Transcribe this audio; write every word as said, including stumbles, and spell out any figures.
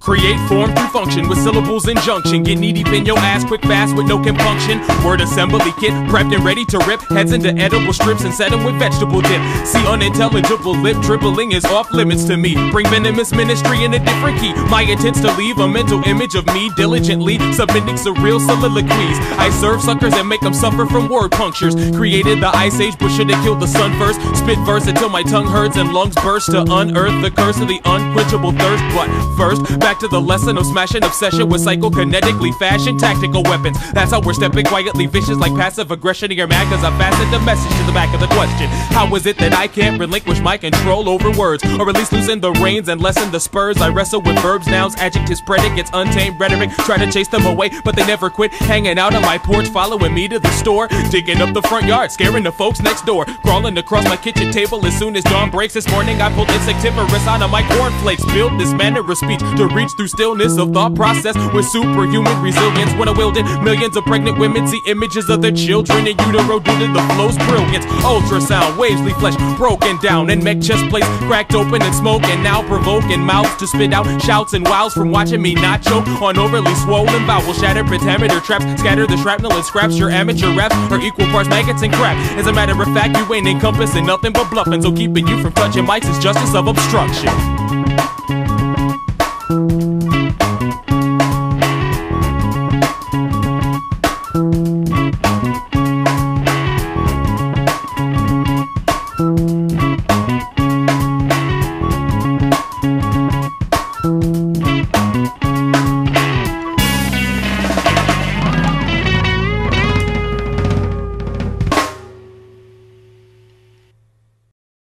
Create form through function with syllables in junction. Get knee deep in your ass quick fast with no compunction. Word assembly kit prepped and ready to rip heads into edible strips and set them with vegetable dip. See unintelligible lip dribbling is off limits to me. Bring venomous ministry in a different key. My intent's to leave a mental image of me diligently submitting surreal soliloquies. I serve suckers and make them suffer from word punctures. Created the ice age but should have killed the sun first. Spit verse until my tongue hurts and lungs burst to unearth the curse of the unquenchable thirst. But first, back to the lesson of smashing obsession with psychokinetically fashioned tactical weapons. That's how we're stepping quietly vicious like passive aggression. You're mad cause I fastened a message to the back of the question. How is it that I can't relinquish my control over words, or at least loosen the reins and lessen the spurs? I wrestle with verbs, nouns, adjectives, predicates, untamed rhetoric. Try to chase them away but they never quit. Hanging out on my porch, following me to the store, digging up the front yard, scaring the folks next door, crawling across my kitchen table as soon as dawn breaks. This morning I pulled insectivorous out of my cornflakes. Built this manner of speech to reach through stillness of thought process with superhuman resilience. When I wielded millions of pregnant women see images of their children in utero due to the flow's brilliance. Ultrasound waves leave flesh broken down and mech chest plates cracked open and smoke, and now provoking mouths to spit out shouts and wows from watching me not choke on overly swollen vowels. Shattered pentameter traps scatter the shrapnel and scraps. Your amateur raps are equal parts maggots and crap. As a matter of fact, you ain't encompassing nothing but bluffing, so keeping you from touching mics is justice of obstruction.